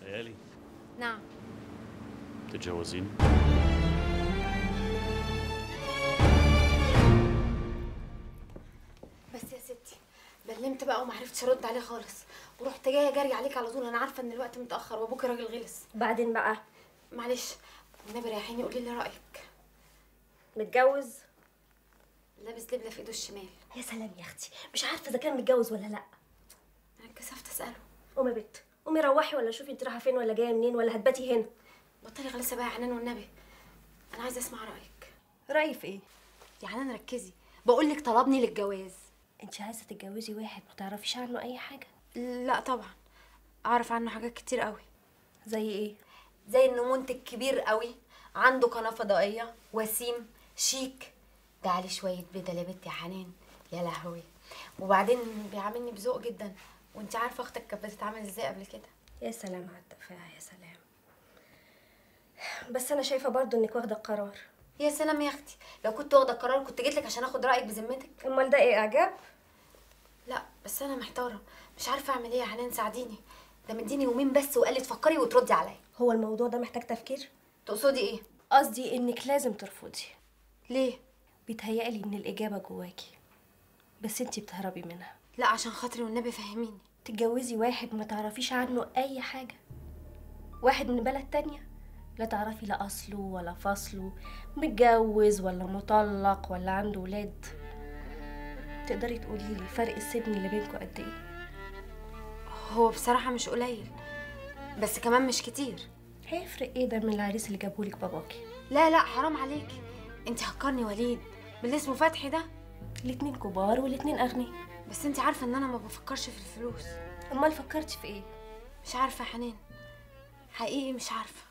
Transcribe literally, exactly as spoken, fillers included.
ليالي. نعم. تتجوزين؟ بس يا ستي بلمت بقى وما عرفتش ارد عليه خالص، ورحت جايه جري عليك على طول. انا عارفه ان الوقت متاخر وابوكي راجل غلس. بعدين بقى معلش النبي ريحيني قولي لي رايك. متجوز؟ لابس دبله في ايده الشمال. يا سلام يا اختي، مش عارفه اذا كان متجوز ولا لا. انا اتكسفت اساله. قومي يا بت، قومي روحي ولا شوفي انت رايحه فين ولا جايه منين ولا هتباتي هنا. بطلي غلاسه بقى يا حنان والنبي، انا عايزه اسمع رايك. رايي في ايه؟ يا حنان ركزي، بقول لك طلبني للجواز. انت عايزه تتجوزي واحد ما تعرفيش عنه اي حاجه؟ لا طبعا اعرف عنه حاجات كتير قوي. زي ايه؟ زي انه منتج كبير قوي، عنده قناه فضائيه، وسيم، شيك، ده عليه شويه بدل يا بنت يا حنان، يا لهوي. وبعدين بيعاملني بذوق جدا، وانت عارفه اختك كانت بتتعامل ازاي قبل كده. يا سلام على التفاهه، يا سلام. بس انا شايفه برضو انك واخده القرار. يا سلام يا اختي، لو كنت واخده القرار كنت جيت لك عشان اخد رايك بذمتك. امال ده ايه، اعجاب؟ لا بس انا محتاره، مش عارفه اعمل ايه يا حنان، ساعديني. ده مديني يومين بس وقال لي تفكري وتردي عليا. هو الموضوع ده محتاج تفكير؟ تقصدي ايه؟ قصدي انك لازم ترفضي. ليه؟ بيتهيألي ان الاجابه جواكي بس انتي بتهربي منها. لا عشان خاطري والنبي فهميني. تتجوزي واحد ما تعرفيش عنه اي حاجه، واحد من بلد تانية لا تعرفي لا اصله ولا فصله، متجوز ولا مطلق ولا عنده ولاد. تقدري تقولي لي فرق السن اللي بينكم قد ايه؟ هو بصراحه مش قليل بس كمان مش كتير. هيفرق ايه ده من العريس اللي جابهولك باباكي؟ لا لا حرام عليكي، انت هكرني وليد باللي اسمه فتحي ده. الاتنين كبار والاتنين اغنياء. بس انت عارفه ان انا ما بفكرش في الفلوس. امال فكرتي في ايه؟ مش عارفه يا حنان، حقيقي مش عارفه.